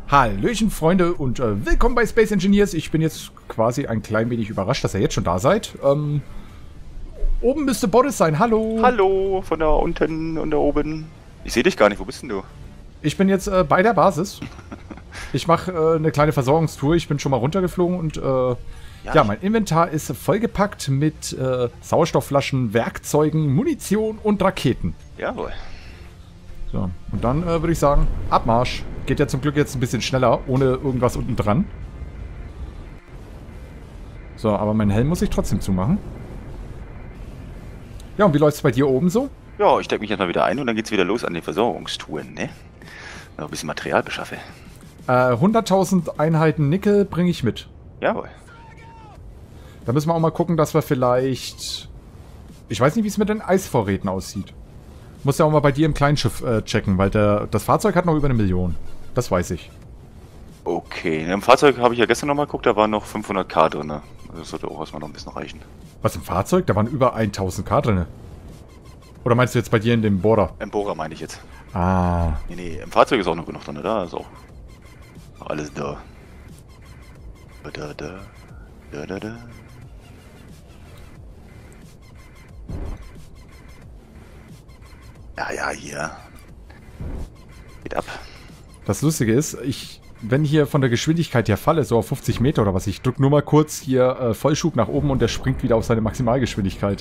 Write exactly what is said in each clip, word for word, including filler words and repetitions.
Hallöchen Freunde und äh, willkommen bei Space Engineers. Ich bin jetzt quasi ein klein wenig überrascht, dass ihr jetzt schon da seid. Ähm, oben müsste Boris sein, hallo. Hallo, von da unten und da oben. Ich sehe dich gar nicht, wo bist denn du? Ich bin jetzt äh, bei der Basis. Ich mache äh, eine kleine Versorgungstour, ich bin schon mal runtergeflogen und äh, ja, ja, mein Inventar ist vollgepackt mit äh, Sauerstoffflaschen, Werkzeugen, Munition und Raketen. Jawohl. So, und dann äh, würde ich sagen, Abmarsch. Geht ja zum Glück jetzt ein bisschen schneller, ohne irgendwas unten dran. So, aber mein Helm muss ich trotzdem zumachen. Ja, und wie läuft es bei dir oben so? Ja, ich decke mich jetzt mal wieder ein und dann geht's wieder los an den Versorgungstouren, ne? Noch ein bisschen Material beschaffe. Äh, hunderttausend Einheiten Nickel bringe ich mit. Jawohl. Da müssen wir auch mal gucken, dass wir vielleicht... Ich weiß nicht, wie es mit den Eisvorräten aussieht. Muss ja auch mal bei dir im Kleinschiff äh, checken, weil der, das Fahrzeug hat noch über eine Million. Das weiß ich. Okay, im Fahrzeug habe ich ja gestern nochmal geguckt, da waren noch fünfhundert K drin. Das sollte auch erstmal noch ein bisschen reichen. Was, im Fahrzeug? Da waren über tausend K drin. Oder meinst du jetzt bei dir in dem Bohrer? Im Bohrer meine ich jetzt. Ah. Nee, nee, im Fahrzeug ist auch noch genug drin, da ist auch alles da. Da, da, da, da, da. Ja, ja, hier. Geht ab. Das Lustige ist, ich, wenn hier von der Geschwindigkeit her falle, so auf fünfzig Meter oder was, ich drücke nur mal kurz hier äh, Vollschub nach oben und der springt wieder auf seine Maximalgeschwindigkeit.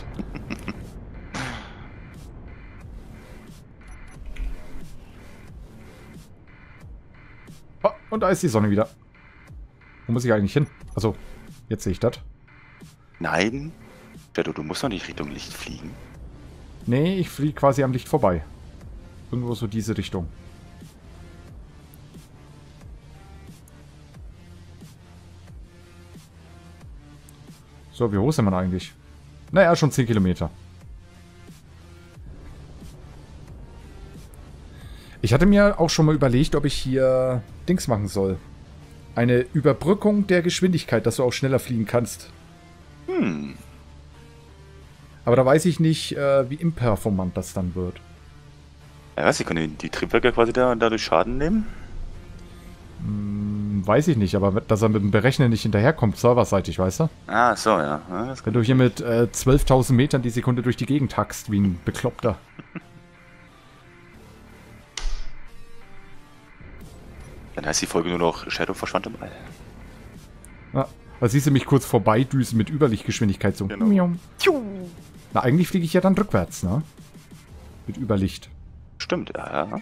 Oh, und da ist die Sonne wieder. Wo muss ich eigentlich hin? Achso, jetzt sehe ich das. Nein. Shadow, du musst doch nicht Richtung Licht fliegen. Nee, ich fliege quasi am Licht vorbei. Irgendwo so diese Richtung. So, wie hoch sind wir eigentlich? Naja, schon zehn Kilometer. Ich hatte mir auch schon mal überlegt, ob ich hier Dings machen soll. Eine Überbrückung der Geschwindigkeit, dass du auch schneller fliegen kannst. Hm. Aber da weiß ich nicht, äh, wie imperformant das dann wird. Ja, was, ich kann die, die Triebwerke quasi da, dadurch Schaden nehmen? Hm, weiß ich nicht, aber dass er mit dem Berechnen nicht hinterherkommt, serverseitig, weißt du? Ah, so, ja. ja das Wenn du hier mit äh, zwölftausend Metern die Sekunde durch die Gegend hackst, wie ein Bekloppter. Dann heißt die Folge nur noch Shadow verschwand im All. Ja, da siehst du mich kurz vorbeidüsen mit Überlichtgeschwindigkeit so. Genau. Na, eigentlich fliege ich ja dann rückwärts, ne? Mit Überlicht. Stimmt, ja, ja.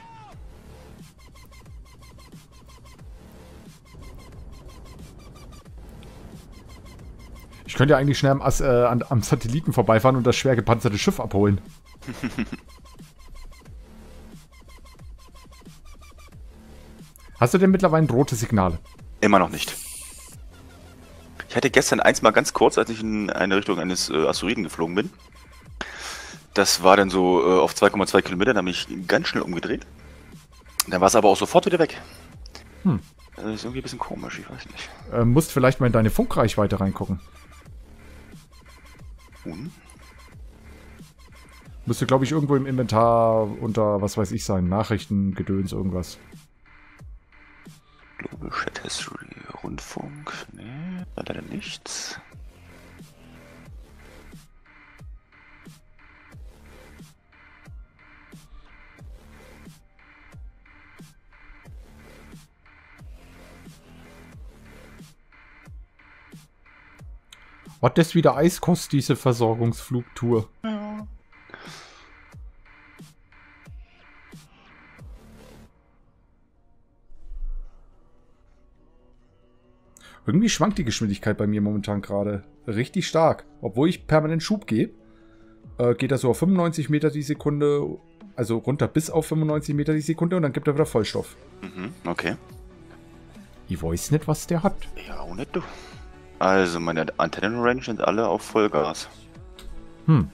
Ich könnte ja eigentlich schnell am, As äh, an, am Satelliten vorbeifahren und das schwer gepanzerte Schiff abholen. Hast du denn mittlerweile rote Signale? Immer noch nicht. Ich hatte gestern eins mal ganz kurz, als ich in eine Richtung eines äh, Asteroiden geflogen bin. Das war dann so äh, auf zwei Komma zwei Kilometer, da habe ich ganz schnell umgedreht. Dann war es aber auch sofort wieder weg. Hm. Das ist irgendwie ein bisschen komisch, ich weiß nicht. Äh, musst vielleicht mal in deine Funkreichweite reingucken. Hm? Müsste, glaube ich, irgendwo im Inventar unter, was weiß ich sein, Nachrichten, Gedöns, irgendwas. Global Chat History, Rundfunk, nee, leider nichts. Was das wieder Eis kostet, diese Versorgungsflugtour. Ja. Irgendwie schwankt die Geschwindigkeit bei mir momentan gerade richtig stark. Obwohl ich permanent Schub gebe, äh, geht er so auf fünfundneunzig Meter die Sekunde, also runter bis auf fünfundneunzig Meter die Sekunde und dann gibt er wieder Vollstoff. Mhm, okay. Ich weiß nicht, was der hat. Ja, auch nicht du. Also meine Antennenrange sind alle auf Vollgas. Hm.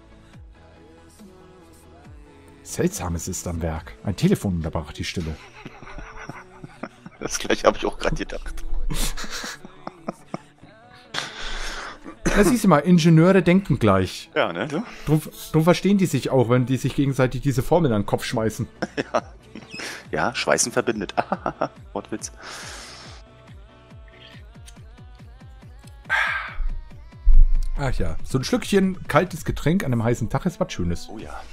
Seltsames ist am Werk. Ein Telefon unterbrach die Stille. Das gleiche habe ich auch gerade gedacht. Da siehst du mal, Ingenieure denken gleich. Ja, ne, du? Drum, drum verstehen die sich auch, wenn die sich gegenseitig diese Formeln an den Kopf schmeißen. Ja, ja, Schweißen verbindet. Wort Wortwitz. Ach ja, so ein Schlückchen kaltes Getränk an einem heißen Tag ist was Schönes. Oh ja.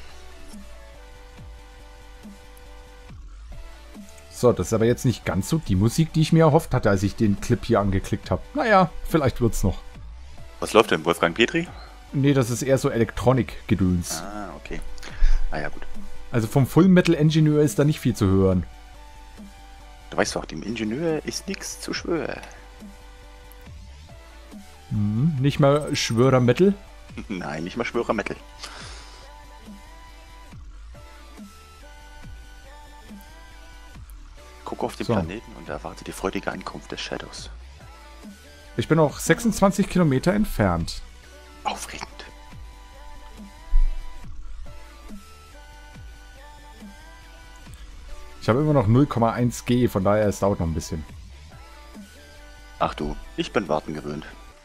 So, das ist aber jetzt nicht ganz so die Musik, die ich mir erhofft hatte, als ich den Clip hier angeklickt habe. Naja, vielleicht wird's noch. Was läuft denn? Wolfgang Petri? Nee, das ist eher so Elektronik-Gedöns. Ah, okay. Ah ja, gut. Also vom Full-Metal-Ingenieur ist da nicht viel zu hören. Du weißt doch, dem Ingenieur ist nichts zu schwören. Hm, nicht mal Schwörer-Metal? Nein, nicht mal Schwörer Metal. Guck auf den So. Planeten und erwarte die freudige Ankunft des Shadows. Ich bin noch sechsundzwanzig Kilometer entfernt. Aufregend. Ich habe immer noch null Komma eins G, von daher es dauert noch ein bisschen. Ach du, ich bin warten gewöhnt.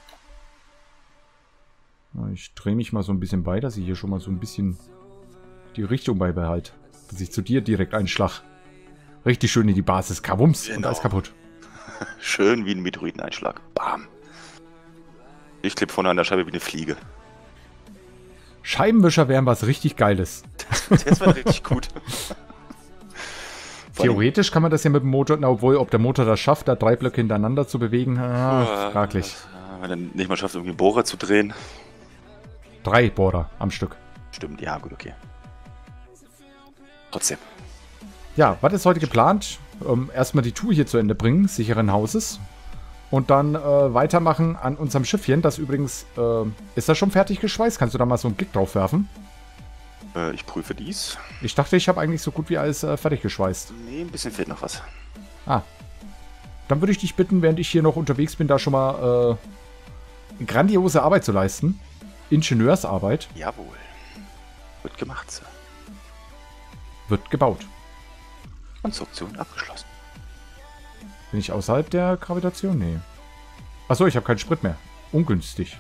Ich drehe mich mal so ein bisschen bei, dass ich hier schon mal so ein bisschen die Richtung beibehalte. Dass ich zu dir direkt einschlag. Richtig schön in die Basis. Kabums. Und Genau. alles kaputt. Schön wie ein Meteoriteneinschlag. Bam. Ich klipp vorne an der Scheibe wie eine Fliege. Scheibenwischer wären was richtig Geiles. Das wäre richtig gut. Vor allem- Theoretisch kann man das ja mit dem Motor, na, obwohl, ob der Motor das schafft, da drei Blöcke hintereinander zu bewegen, ah, fraglich. Wenn er nicht mal schafft, irgendwie einen Bohrer zu drehen. Drei Bohrer am Stück. Stimmt, ja, gut, okay. Trotzdem. Ja, was ist heute geplant? Ähm, erstmal die Tour hier zu Ende bringen, sicheren Hauses. Und dann äh, weitermachen an unserem Schiffchen. Das übrigens, äh, ist das schon fertig geschweißt? Kannst du da mal so einen Blick drauf werfen? Äh, ich prüfe dies. Ich dachte, ich habe eigentlich so gut wie alles äh, fertig geschweißt. Nee, ein bisschen fehlt noch was. Ah. Dann würde ich dich bitten, während ich hier noch unterwegs bin, da schon mal äh, grandiose Arbeit zu leisten. Ingenieursarbeit. Jawohl. Wird gemacht, Sir. Wird gebaut. Konstruktion abgeschlossen. Bin ich außerhalb der Gravitation? Nee. Achso, ich habe keinen Sprit mehr. Ungünstig.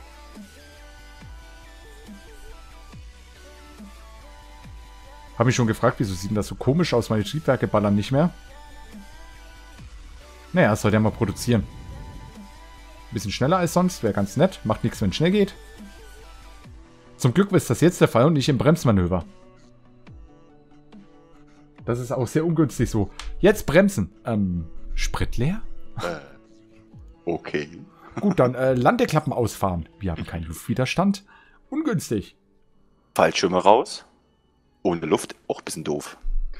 Habe mich schon gefragt, wieso sieht denn das so komisch aus? Meine Triebwerke ballern nicht mehr. Naja, das soll der mal produzieren. Ein bisschen schneller als sonst, wäre ganz nett. Macht nichts, wenn es schnell geht. Zum Glück ist das jetzt der Fall und nicht im Bremsmanöver. Das ist auch sehr ungünstig so. Jetzt bremsen. Ähm, Sprit leer? Äh, okay. Gut, dann äh, Landeklappen ausfahren. Wir haben keinen Luftwiderstand. Ungünstig. Fallschirme raus. Ohne Luft, auch ein bisschen doof.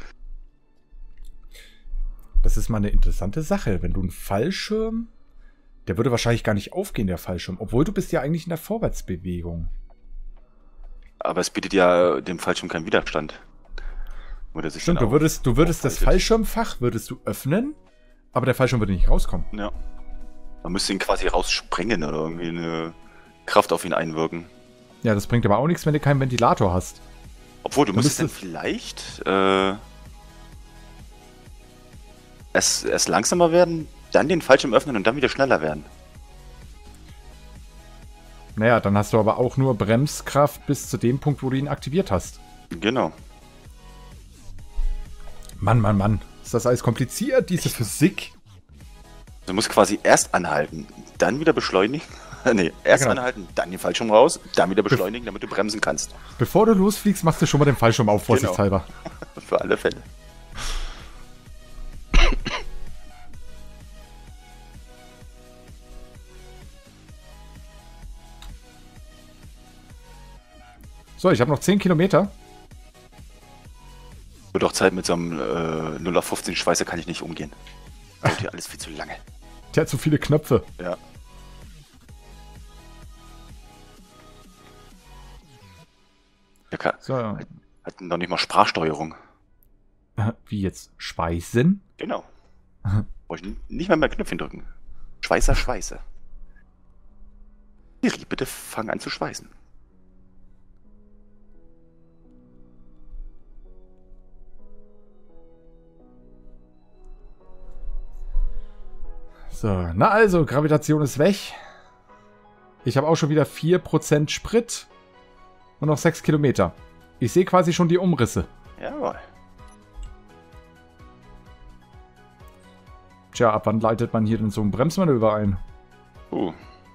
Das ist mal eine interessante Sache. Wenn du einen Fallschirm... Der würde wahrscheinlich gar nicht aufgehen, der Fallschirm. Obwohl, du bist ja eigentlich in der Vorwärtsbewegung. Aber es bietet ja dem Fallschirm keinen Widerstand. Oder sich Stimmt, dann du auch würdest, du würdest das aufhaltet. Fallschirmfach würdest du öffnen, aber der Fallschirm würde nicht rauskommen. Ja. Man müsste ihn quasi raussprengen oder irgendwie eine Kraft auf ihn einwirken. Ja, das bringt aber auch nichts, wenn du keinen Ventilator hast. Obwohl, du Du müsstest dann müsstest- vielleicht äh, erst, erst langsamer werden, dann den Fallschirm öffnen und dann wieder schneller werden. Naja, dann hast du aber auch nur Bremskraft bis zu dem Punkt, wo du ihn aktiviert hast. Genau. Mann, Mann, Mann. Ist das alles kompliziert, diese Physik? Du musst quasi erst anhalten, dann wieder beschleunigen. nee, erst genau. anhalten, dann den Fallschirm raus, dann wieder beschleunigen, damit du bremsen kannst. Bevor du losfliegst, machst du schon mal den Fallschirm auf, vorsichtshalber. Für alle Fälle. So, ich habe noch zehn Kilometer. Wird doch Zeit mit so einem äh, null auf fünfzehn Schweißer kann ich nicht umgehen. Dauert hier alles viel zu lange. Der hat zu viele Knöpfe. Ja. Der kann, So, hat noch nicht mal Sprachsteuerung. wie jetzt? Speisen? Genau. Brauche ich nicht mal mehr Knöpfchen drücken. Schweißer, Schweiße. Siri, bitte fang an zu schweißen. So, na also, Gravitation ist weg. Ich habe auch schon wieder vier Prozent Sprit. Und noch sechs Kilometer. Ich sehe quasi schon die Umrisse. Jawohl. Tja, ab wann leitet man hier denn so ein Bremsmanöver ein? Uh.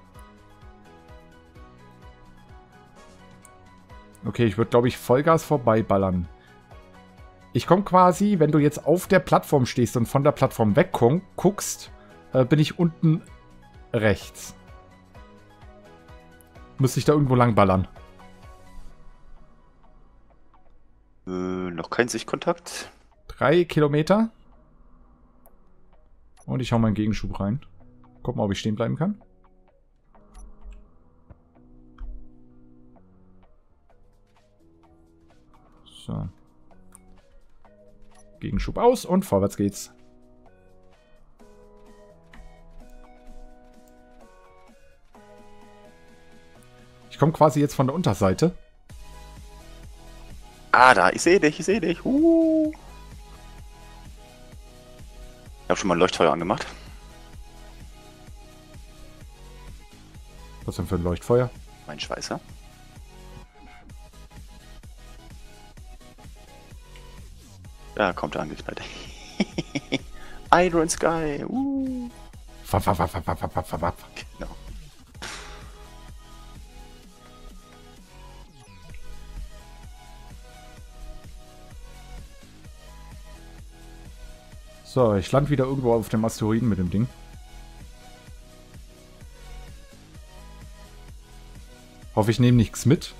Okay, ich würde, glaube ich, Vollgas vorbeiballern. Ich komme quasi, wenn du jetzt auf der Plattform stehst und von der Plattform wegguckst, äh, bin ich unten rechts. Müsste ich da irgendwo lang ballern? Äh, noch kein Sichtkontakt. Drei Kilometer. Und ich hau meinen Gegenschub rein. Guck mal, ob ich stehen bleiben kann. So. Gegenschub aus und vorwärts geht's. Ich komme quasi jetzt von der Unterseite. Ah, da, ich sehe dich, ich sehe dich. Uh. Ich habe schon mal ein Leuchtfeuer angemacht. Was denn für ein Leuchtfeuer? Mein Schweißer. Da kommt er angeknallt. Iron Sky. Uh. Wapp, wapp, wapp, wapp, wapp, wapp, wapp. Genau. So, ich lande wieder irgendwo auf dem Asteroiden mit dem Ding. Hoffe, ich nehme nichts mit.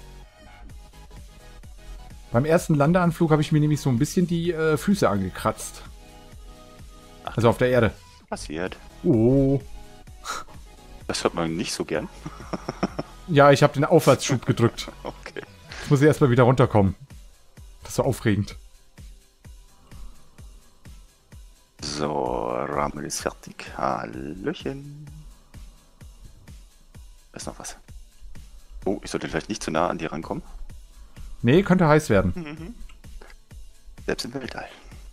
Beim ersten Landeanflug habe ich mir nämlich so ein bisschen die äh, Füße angekratzt. Also auf der Erde. Passiert. Oh. Das hört man nicht so gern. Ja, ich habe den Aufwärtsschub gedrückt. Okay. Jetzt muss ich erstmal wieder runterkommen. Das ist so aufregend. So, Rahmen ist fertig. Hallöchen. Da ist noch was. Oh, ich sollte vielleicht nicht zu nah an dir rankommen. Nee, könnte heiß werden. Mhm. Selbst im Weltall.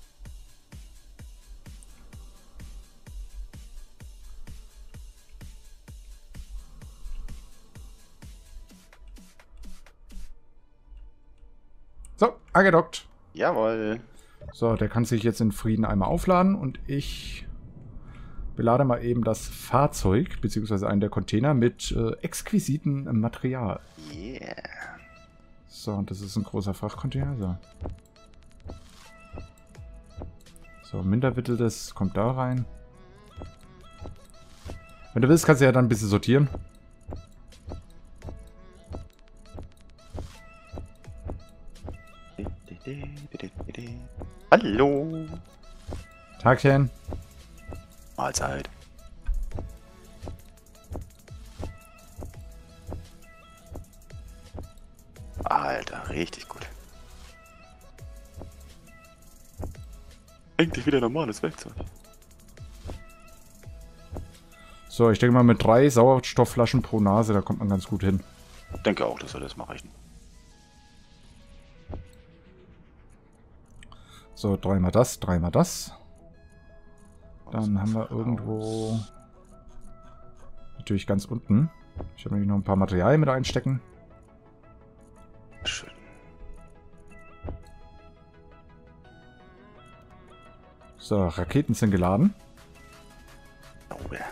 So, angedockt. Jawohl. So, der kann sich jetzt in Frieden einmal aufladen und ich belade mal eben das Fahrzeug, beziehungsweise einen der Container mit äh, exquisitem Material. Yeah. So, und das ist ein großer Frachtcontainer. So, so minderwitteltes kommt da rein. Wenn du willst, kannst du ja dann ein bisschen sortieren. Hallo. Tagchen. Mahlzeit. Alter, richtig gut. Endlich wieder normales Werkzeug. So, ich denke mal mit drei Sauerstoffflaschen pro Nase, da kommt man ganz gut hin. Ich denke auch, das soll das mal reichen. So, dreimal das, dreimal das. Dann haben wir irgendwo... Natürlich ganz unten. Ich habe nämlich noch ein paar Materialien mit einstecken. Schön. So, Raketen sind geladen. Oh ja.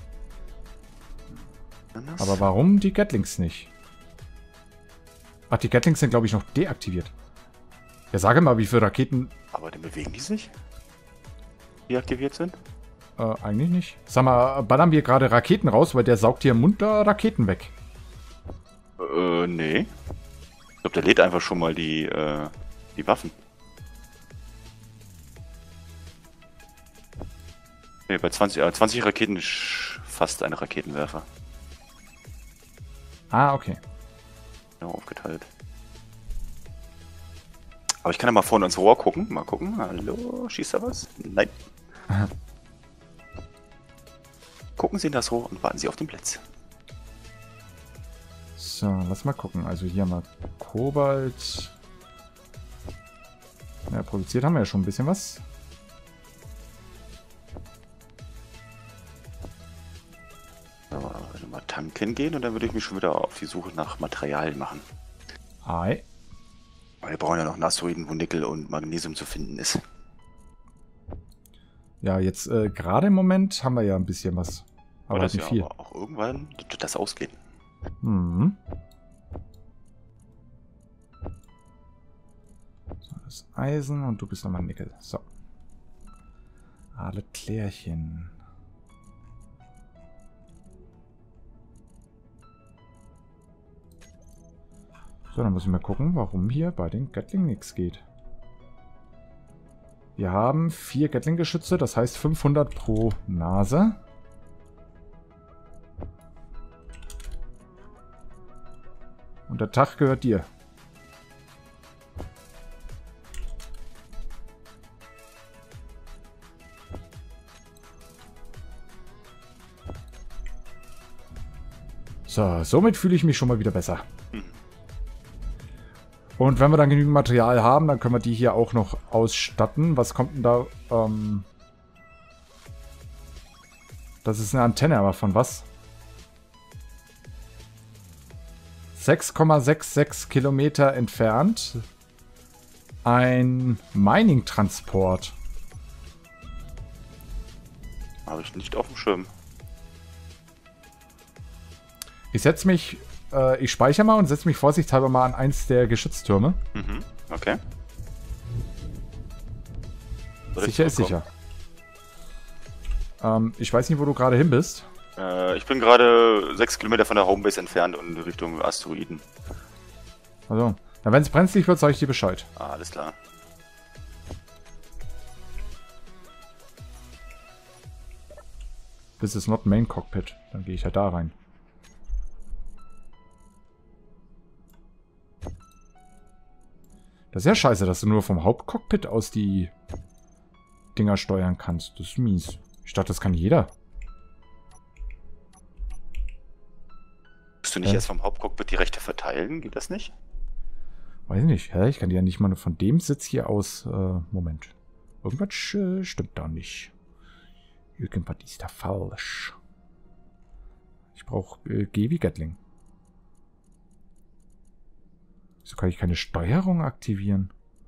Aber warum die Gatlings nicht? Ach, die Gatlings sind, glaube ich, noch deaktiviert. Ja, sage mal, wie viele Raketen... Aber dann bewegen die sich? Die aktiviert sind? Äh, eigentlich nicht. Sag mal, ballern wir gerade Raketen raus, weil der saugt hier im Mund da Raketen weg. Äh, nee. Ich glaube, der lädt einfach schon mal die, äh, die Waffen. Nee, bei zwanzig, äh, zwanzig Raketen ist fast ein Raketenwerfer. Ah, okay. Ja, aufgeteilt. Aber ich kann ja mal vorne ins Rohr gucken. Mal gucken. Hallo, schießt da was? Nein. Aha. Gucken Sie in das Rohr und warten Sie auf den Blitz. So, lass mal gucken. Also hier haben wir Kobalt. Ja, produziert haben wir ja schon ein bisschen was. So, mal tanken gehen und dann würde ich mich schon wieder auf die Suche nach Materialien machen. Hi. Wir brauchen ja noch einen Asteroiden, wo Nickel und Magnesium zu finden ist. Ja, jetzt äh, gerade im Moment haben wir ja ein bisschen was. Aber das nicht ja viel. Aber auch irgendwann wird das ausgehen. Mhm. So, das Eisen und du bist nochmal Nickel. So. Alle Klärchen. So, dann muss ich mal gucken, warum hier bei den Gatling nichts geht. Wir haben vier Gatling-Geschütze, das heißt fünfhundert pro Nase. Und der Tag gehört dir. So, somit fühle ich mich schon mal wieder besser. Und wenn wir dann genügend Material haben, dann können wir die hier auch noch ausstatten. Was kommt denn da? Ähm das ist eine Antenne, aber von was? sechs Komma sechsundsechzig Kilometer entfernt. Ein Mining-Transport. Habe ich nicht auf dem Schirm. Ich setze mich... Ich speichere mal und setze mich vorsichtshalber mal an eins der Geschütztürme. Mhm, okay. Sicher ist sicher. Ähm, ich weiß nicht, wo du gerade hin bist. Äh, ich bin gerade sechs Kilometer von der Homebase entfernt und in Richtung Asteroiden. Also, wenn es brenzlig wird, sage ich dir Bescheid. Ah, alles klar. This is not main cockpit. Dann gehe ich ja da rein. Das ist ja scheiße, dass du nur vom Hauptcockpit aus die Dinger steuern kannst. Das ist mies. Ich dachte, das kann jeder. Musst du nicht äh? erst vom Hauptcockpit die Rechte verteilen? Geht das nicht? Weiß ich nicht. Hä? Ich kann die ja nicht mal von dem Sitz hier aus... Äh, Moment. Irgendwas äh, stimmt da nicht. Irgendwas ist da falsch. Ich brauche äh, G wie Gatling. Wieso kann ich keine Steuerung aktivieren?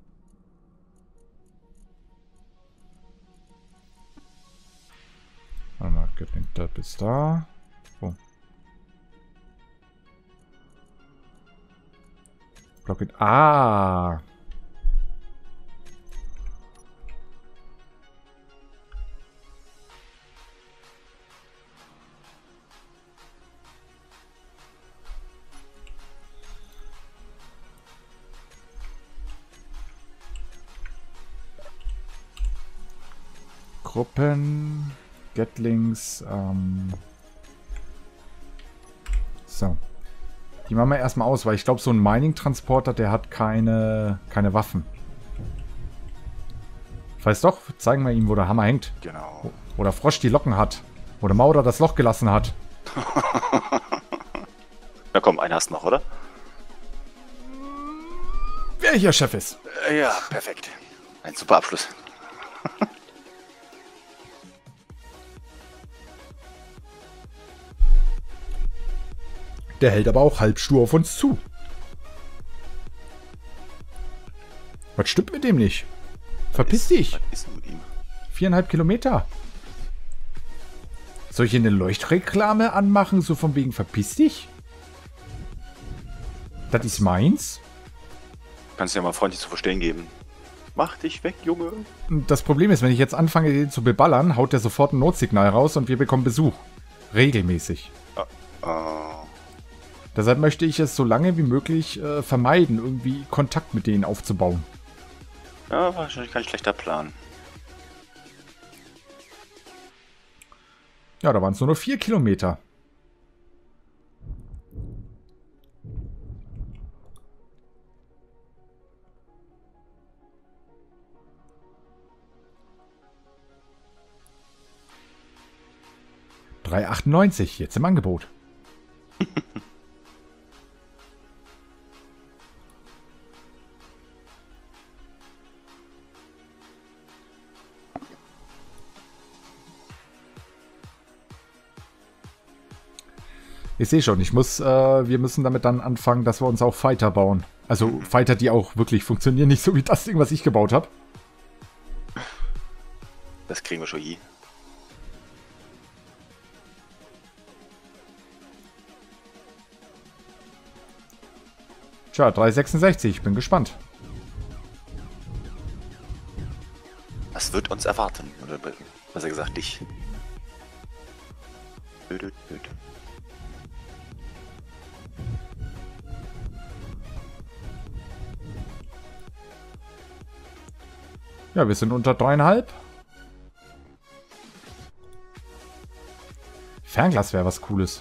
Warte mal, Gatling da bis da. Oh. Block it. Ah! Gruppen, Gatlings, ähm so. Die machen wir erstmal aus, weil ich glaube, so ein Mining-Transporter, der hat keine, keine Waffen. Weiß doch, zeigen wir ihm, wo der Hammer hängt. Genau. Oder Frosch die Locken hat. Oder Mauder das Loch gelassen hat. Na komm, einen hast du noch, oder? Wer hier Chef ist. Äh, ja, perfekt. Ein super Abschluss. Der hält aber auch halb stur auf uns zu. Was stimmt mit dem nicht? Verpiss dich. Was ist mit ihm? Viereinhalb Kilometer. Soll ich hier eine Leuchtreklame anmachen, so von wegen verpiss dich? Das ist meins. Kannst du ja mal freundlich zu verstehen geben. Mach dich weg, Junge. Das Problem ist, wenn ich jetzt anfange, den zu beballern, haut der sofort ein Notsignal raus und wir bekommen Besuch. Regelmäßig. Oh. Oh. Deshalb möchte ich es so lange wie möglich äh, vermeiden, irgendwie Kontakt mit denen aufzubauen. Ja, wahrscheinlich kein schlechter Plan. Ja, da waren es nur noch vier Kilometer. drei achtundneunzig, jetzt im Angebot. Ich sehe schon, ich muss, äh, wir müssen damit dann anfangen, dass wir uns auch Fighter bauen. Also Fighter, die auch wirklich funktionieren, nicht so wie das Ding, was ich gebaut habe. Das kriegen wir schon hier. Tja, drei sechsundsechzig, bin gespannt. Was wird uns erwarten? Oder besser gesagt, dich. Ja, wir sind unter dreieinhalb. Fernglas wäre was Cooles.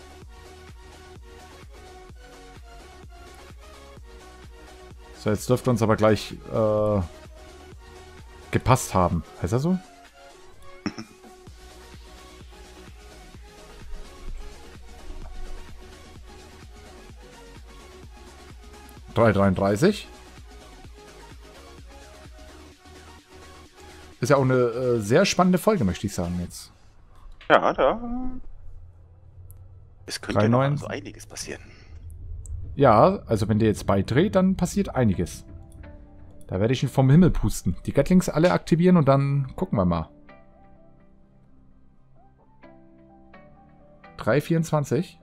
So, jetzt dürfte uns aber gleich äh, gepasst haben. Heißt er so? drei dreiunddreißig. Ist ja auch eine äh, sehr spannende Folge, möchte ich sagen jetzt. Ja, da. Es könnte drei noch neun. so einiges passieren. Ja, also wenn der jetzt beidreht, dann passiert einiges. Da werde ich ihn vom Himmel pusten. Die Gatlings alle aktivieren und dann gucken wir mal. drei vierundzwanzig.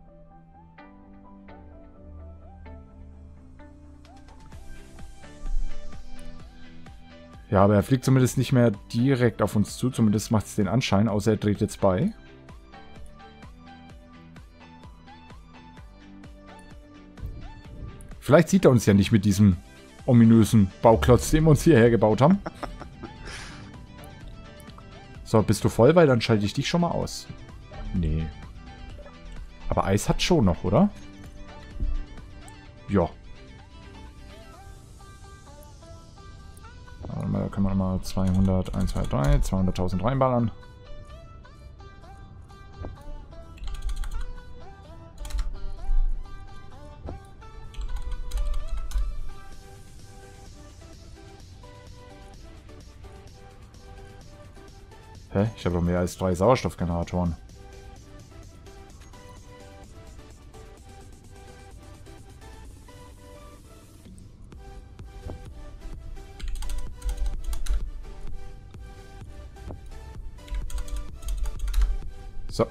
Ja, aber er fliegt zumindest nicht mehr direkt auf uns zu. Zumindest macht es den Anschein, außer er dreht jetzt bei. Vielleicht sieht er uns ja nicht mit diesem ominösen Bauklotz, den wir uns hierher gebaut haben. So, bist du voll? Weil dann schalte ich dich schon mal aus. Nee. Aber Eis hat schon noch, oder? Ja. Da können wir mal zweihundert, eins, zwei, drei, zweihunderttausend reinballern. Hä? Ich habe doch mehr als drei Sauerstoffgeneratoren. So.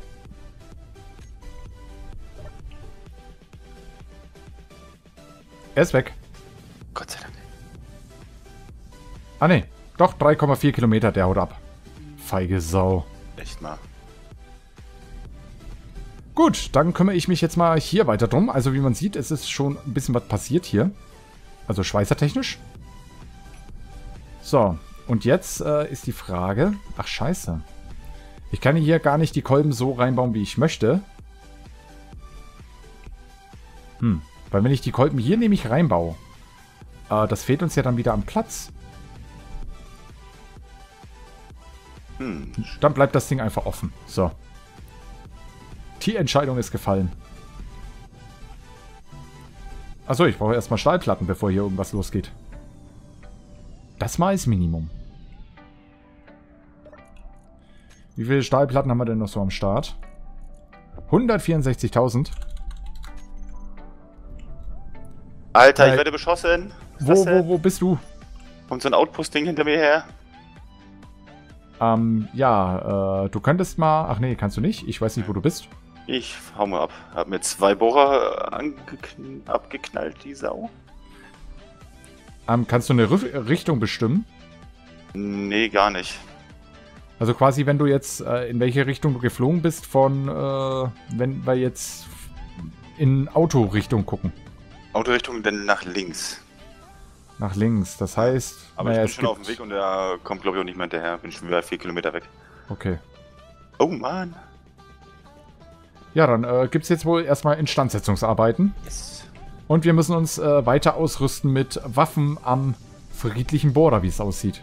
Er ist weg. Gott sei Dank. Ah ne, doch drei Komma vier Kilometer, der haut ab. Feige Sau. Echt mal. Gut, dann kümmere ich mich jetzt mal hier weiter drum. Also wie man sieht, es ist schon ein bisschen was passiert hier. Also schweißertechnisch. So, und jetzt äh, ist die Frage... Ach scheiße. Ich kann hier gar nicht die Kolben so reinbauen, wie ich möchte. Hm, weil wenn ich die Kolben hier nämlich reinbaue, äh, das fehlt uns ja dann wieder am Platz. Hm. Dann bleibt das Ding einfach offen. So. Die Entscheidung ist gefallen. Achso, ich brauche erstmal Stahlplatten, bevor hier irgendwas losgeht. Das mal ist Minimum. Wie viele Stahlplatten haben wir denn noch so am Start? hundertvierundsechzigtausend. Alter, Äh, ich werde beschossen. Was Wo, ist das wo, denn? wo bist du? Kommt so ein Outpost-Ding hinter mir her? Ähm, ja, äh, du könntest mal... Ach nee, kannst du nicht. Ich weiß nicht, wo du bist. Ich hau mal ab. Hab mir zwei Bohrer angekn- abgeknallt, die Sau. Ähm, kannst du eine R Richtung bestimmen? Nee, gar nicht. Also quasi, wenn du jetzt, äh, in welche Richtung du geflogen bist von, äh, wenn wir jetzt in Autorichtung gucken. Autorichtung denn nach links. Nach links, das heißt... Aber naja, ich bin es schon auf gibt- dem Weg und der kommt, glaube ich, auch nicht mehr hinterher. Bin schon wieder vier Kilometer weg. Okay. Oh Mann. Ja, dann äh, gibt es jetzt wohl erstmal Instandsetzungsarbeiten. Yes. Und wir müssen uns äh, weiter ausrüsten mit Waffen am friedlichen Border, wie es aussieht.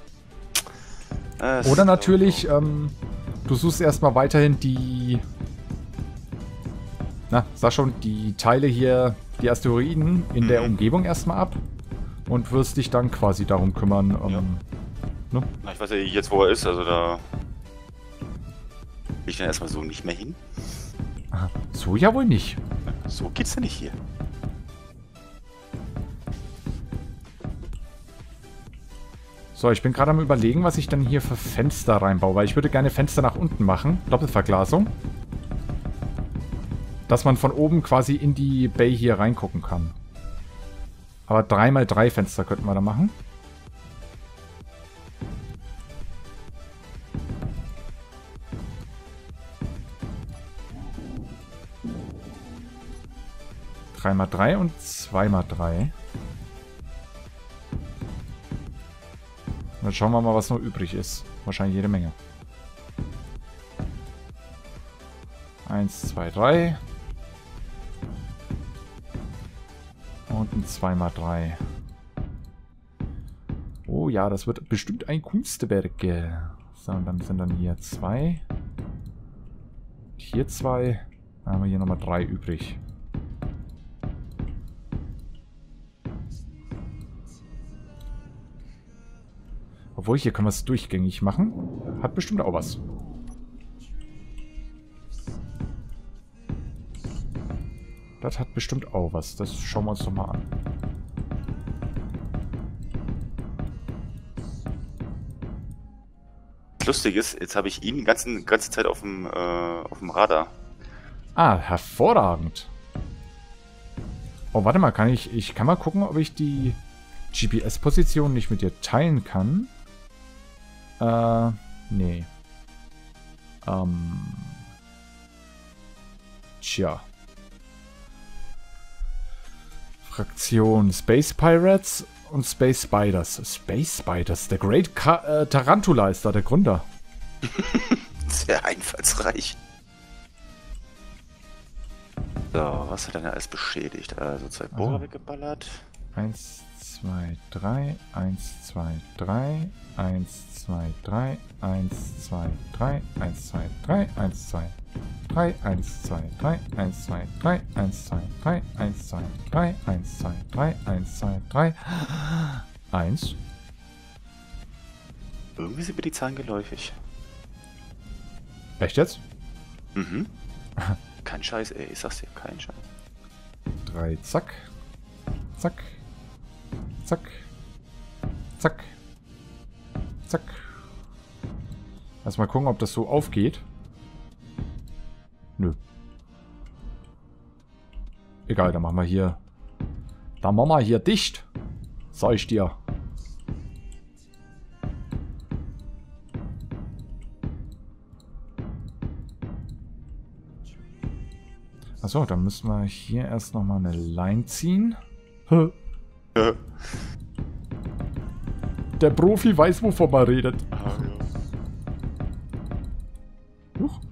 Das Oder ist natürlich, auch- ähm, du suchst erstmal weiterhin die... Na, sag schon, die Teile hier, die Asteroiden in Mhm. der Umgebung erstmal ab. Und wirst dich dann quasi darum kümmern. Ähm, Ja. ne? Na, ich weiß ja jetzt, wo er ist, also da... Will ich dann erstmal so nicht mehr hin. Aha. So ja wohl nicht. So geht's ja nicht hier. So, ich bin gerade am Überlegen, was ich dann hier für Fenster reinbaue, weil ich würde gerne Fenster nach unten machen. Doppelverglasung. Dass man von oben quasi in die Bay hier reingucken kann. Aber drei mal drei Fenster könnten wir da machen. drei mal drei und zwei mal drei. Dann schauen wir mal, was noch übrig ist. Wahrscheinlich jede Menge. eins, zwei, drei. Und ein zwei mal drei. Oh ja, das wird bestimmt ein Kunstwerk. So, und dann sind dann hier zwei. Hier zwei. Dann haben wir hier nochmal drei übrig. Obwohl, hier können wir es durchgängig machen. Hat bestimmt auch was. Das hat bestimmt auch was. Das schauen wir uns doch mal an. Lustig ist, jetzt habe ich ihn die ganze, ganze Zeit auf dem, äh, auf dem Radar. Ah, hervorragend. Oh, warte mal, kann ich, ich kann mal gucken, ob ich die G P S-Position nicht mit dir teilen kann. Äh, nee. Ähm. Tja. Fraktion Space Pirates und Space Spiders. Space Spiders, der Great Ka äh, Tarantula ist da der Gründer. Sehr einfallsreich. So, was hat er denn alles beschädigt? Also zwei Bohrer also weggeballert. eins, zwei, drei, eins, zwei, drei, eins, zwei, drei, eins, zwei, drei, eins, zwei, drei, eins, zwei, drei, eins, zwei, drei, eins, zwei, drei, eins, zwei, drei, eins, zwei, drei, eins, zwei, drei, eins, zwei, drei, eins. Irgendwie sind mir die Zahlen geläufig. Echt jetzt? Mhm. Kein Scheiß, ey, ich sag's dir, kein Scheiß. drei, zack. Zack. Zack. Zack. Zack. Erstmal gucken, ob das so aufgeht. Nö. Egal, dann machen wir hier. Dann machen wir hier dicht. Sag ich dir. Achso, dann müssen wir hier erst nochmal eine Line ziehen. Ja. Der Profi weiß, wovon man redet. Ah, ja. Huch.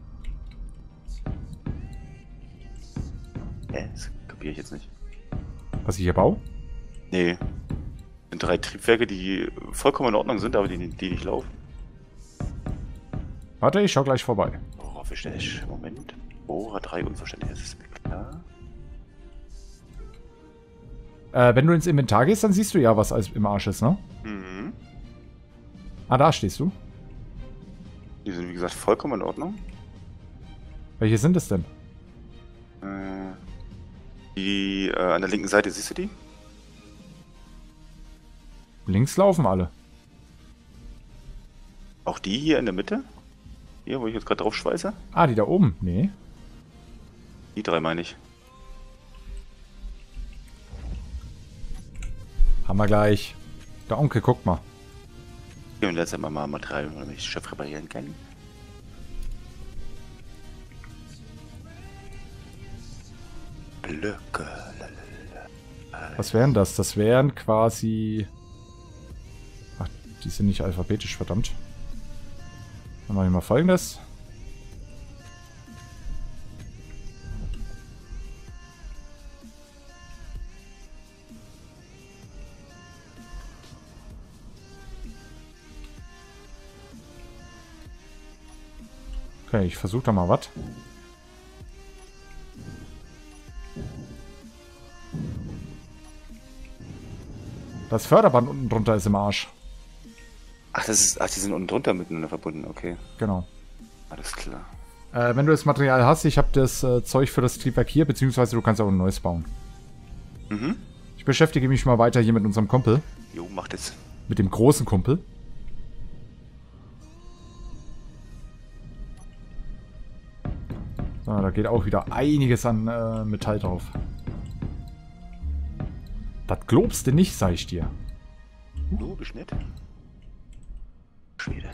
Hä, das kapiere ich jetzt nicht. Was ich hier baue? Nee. Das sind drei Triebwerke, die vollkommen in Ordnung sind, aber die, die nicht laufen. Warte, ich schau gleich vorbei. Bohrer verständlich. Moment. Bohrer drei unverständlich, das ist mir klar. Äh, wenn du ins Inventar gehst, dann siehst du ja, was alles im Arsch ist, ne? Mhm. Ah, da stehst du. Die sind, wie gesagt, vollkommen in Ordnung. Welche sind es denn? Äh, die äh, an der linken Seite, siehst du die? Links laufen alle. Auch die hier in der Mitte? Hier, wo ich jetzt gerade drauf schweiße? Ah, die da oben? Nee. Die drei meine ich. Haben wir gleich. Der Onkel, guck mal. Hier und jetzt einmal mal Material, damit ich das Schiff reparieren kann. Blöcke. Was wären das? Das wären quasi... Ach, die sind nicht alphabetisch, verdammt. Dann mache ich mal Folgendes. Okay, ich versuche da mal was. Das Förderband unten drunter ist im Arsch. Ach, das ist, ach, die sind unten drunter miteinander verbunden, okay. Genau. Alles klar. Äh, wenn du das Material hast, ich habe das äh, Zeug für das Triebwerk hier, beziehungsweise du kannst auch ein neues bauen. Mhm. Ich beschäftige mich mal weiter hier mit unserem Kumpel. Jo, macht es. Mit dem großen Kumpel. So, da geht auch wieder einiges an äh, Metall drauf. Das glaubst du nicht, sag ich dir. Logisch nicht. Schwede.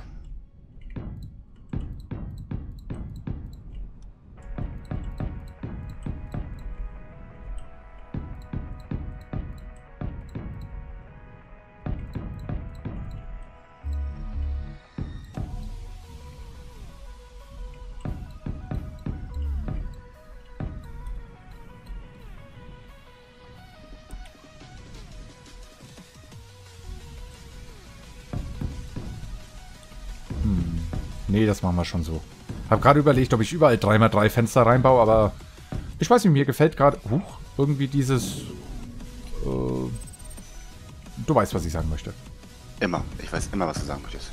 Nee, das machen wir schon so. Hab gerade überlegt, ob ich überall drei mal drei Fenster reinbaue, aber ich weiß nicht, mir gefällt gerade huch, irgendwie dieses... Äh, du weißt, was ich sagen möchte. Immer. Ich weiß immer, was du sagen möchtest.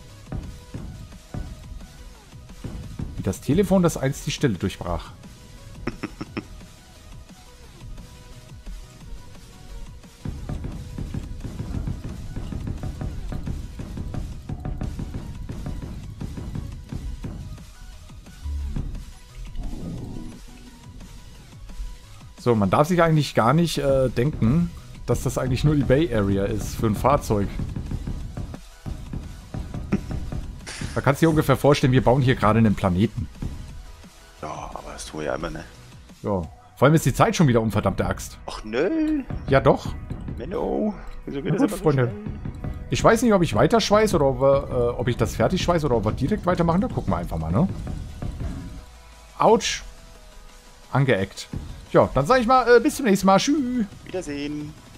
Wie das Telefon, das einst die Stille durchbrach. So, man darf sich eigentlich gar nicht äh, denken, dass das eigentlich nur die Bay Area ist für ein Fahrzeug. Da kannst du dir ungefähr vorstellen, wir bauen hier gerade einen Planeten. Ja, aber das tun wir ja immer, ne? Ja. Vor allem ist die Zeit schon wieder um, verdammte Axt. Ach nö. Ja doch. Menno. Wieso geht Na das gut, immer so Freunde. schnell? Ich weiß nicht, ob ich weiter schweiß oder ob, wir, äh, ob ich das fertig schweiß oder ob wir direkt weitermachen. Da gucken wir einfach mal, ne? Autsch. Angeeckt. Ja, dann sage ich mal, äh, bis zum nächsten Mal. Tschüss. Wiedersehen.